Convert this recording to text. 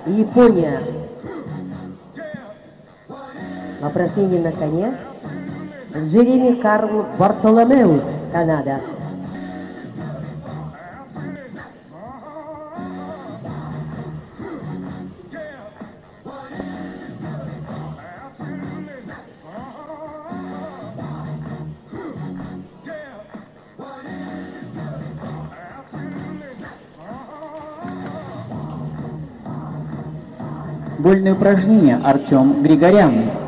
Япония. Упражнение на коне. Джереми Карл Бартоломеус, Канада. Вольные упражнения Артем Григорян.